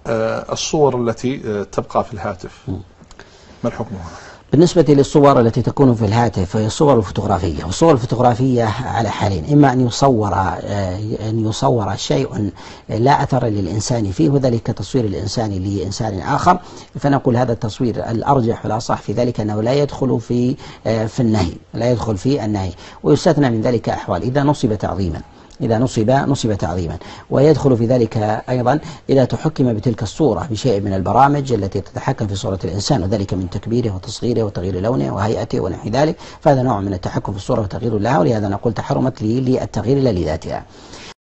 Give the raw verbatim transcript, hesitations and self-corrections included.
الصور التي تبقى في الهاتف ما الحكم هنا؟ بالنسبة للصور التي تكون في الهاتف فهي الصور الفوتوغرافية، والصور الفوتوغرافية على حالين: إما أن يصور أن يصور شيء لا أثر للإنسان فيه وذلك كتصوير الإنسان لإنسان آخر، فنقول هذا التصوير الأرجح والأصح في ذلك أنه لا يدخل في في النهي، لا يدخل في النهي، ويستثنى من ذلك أحوال: إذا نصب تعظيما، إذا نصب نصب تعظيما، ويدخل في ذلك أيضا إذا تحكم بتلك الصورة بشيء من البرامج التي تتحكم في صورة الإنسان، وذلك من تكبيره وتصغيره وتغيير لونه وهيئته ونحو ذلك، فهذا نوع من التحكم في الصورة وتغيير لها، ولهذا نقول تحرمت للتغيير لا لذاتها.